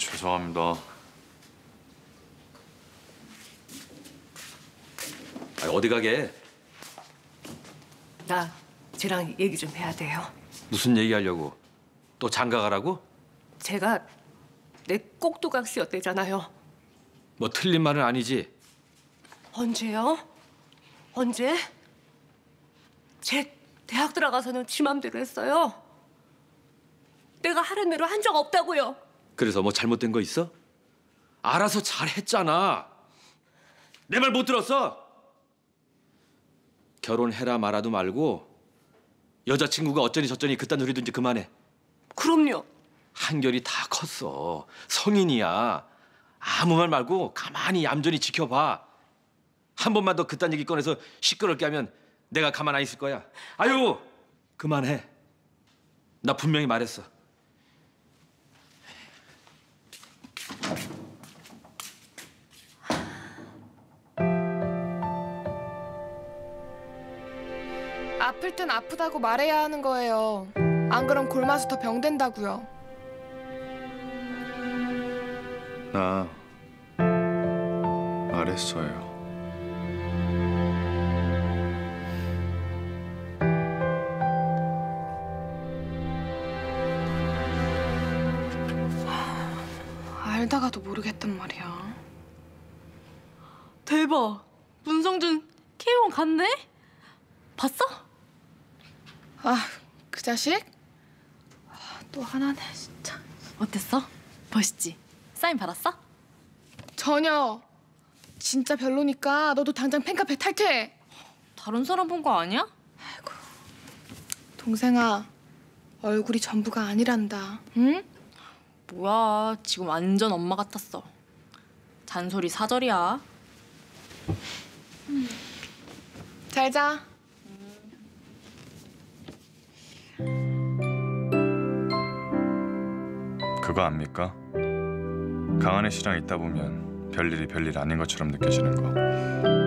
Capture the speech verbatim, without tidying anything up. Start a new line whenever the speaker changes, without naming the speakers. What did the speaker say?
죄송합니다.
아니, 어디 가게?
나 쟤랑 얘기 좀 해야 돼요.
무슨 얘기하려고? 또 장가 가라고?
제가 내 꼭두각 씨였대잖아요.
뭐 틀린 말은 아니지?
언제요? 언제? 제 대학 들어가서는 지 맘대로 했어요. 내가 하는 대로 한 적 없다고요.
그래서 뭐 잘못된 거 있어? 알아서 잘했잖아. 내 말 못 들었어? 결혼해라 말아도 말고 여자친구가 어쩌니 저쩌니 그딴 소리도 이제 그만해.
그럼요.
한결이 다 컸어. 성인이야. 아무 말 말고 가만히 얌전히 지켜봐. 한 번만 더 그딴 얘기 꺼내서 시끄럽게 하면 내가 가만 안 있을 거야. 아유, 그만해. 나 분명히 말했어.
아플 땐 아프다고 말해야 하는 거예요. 안 그럼 골마서 더 병된다고요.
나 말했어요.
알다가도 모르겠단 말이야.
대박! 문성준 케이원 갔네? 봤어?
아, 그 자식? 아, 또 하나네, 진짜.
어땠어? 멋있지? 사인 받았어?
전혀. 진짜 별로니까 너도 당장 팬카페 탈퇴해.
다른 사람 본 거 아니야?
아이고, 동생아, 얼굴이 전부가 아니란다. 응?
뭐야, 지금 완전 엄마 같았어. 잔소리 사절이야.
음. 잘 자.
그거 압니까? 강한혜 씨랑 있다 보면 별일이 별일 아닌 것처럼 느껴지는 거.